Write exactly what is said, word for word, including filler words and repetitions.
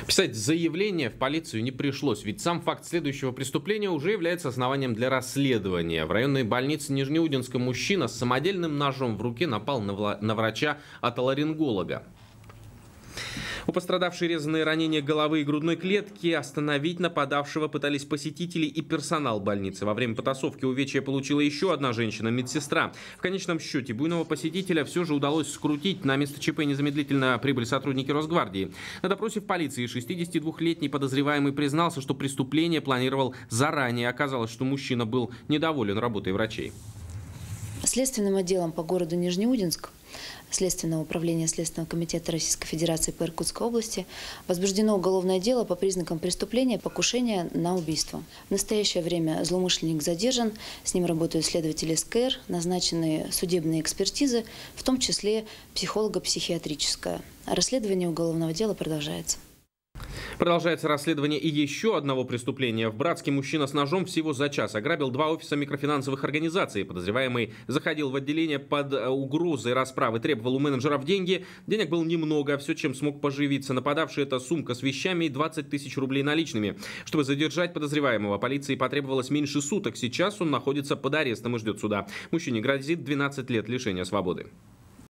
Писать заявление в полицию не пришлось, ведь сам факт следующего преступления уже является основанием для расследования. В районной больнице Нижнеудинска мужчина с самодельным ножом в руке напал на, вла- на врача-отоларинголога. У пострадавшей резаные ранения головы и грудной клетки. Остановить нападавшего пытались посетители и персонал больницы. Во время потасовки увечья получила еще одна женщина, медсестра. В конечном счете буйного посетителя все же удалось скрутить. На место ЧП незамедлительно прибыли сотрудники Росгвардии. На допросе в полиции шестидесятидвухлетний подозреваемый признался, что преступление планировал заранее. Оказалось, что мужчина был недоволен работой врачей. Следственным отделом по городу Нижнеудинск Следственного управления Следственного комитета Российской Федерации по Иркутской области возбуждено уголовное дело по признакам преступления покушения на убийство. В настоящее время злоумышленник задержан, с ним работают следователи СКР, назначены судебные экспертизы, в том числе психолого-психиатрическая. Расследование уголовного дела продолжается. Продолжается расследование и еще одного преступления. В Братске мужчина с ножом всего за час ограбил два офиса микрофинансовых организаций. Подозреваемый заходил в отделение под угрозой расправы, требовал у менеджеров деньги. Денег было немного, все, чем смог поживиться. Нападавший — это сумка с вещами и двадцать тысяч рублей наличными. Чтобы задержать подозреваемого, полиции потребовалось меньше суток. Сейчас он находится под арестом и ждет суда. Мужчине грозит двенадцать лет лишения свободы.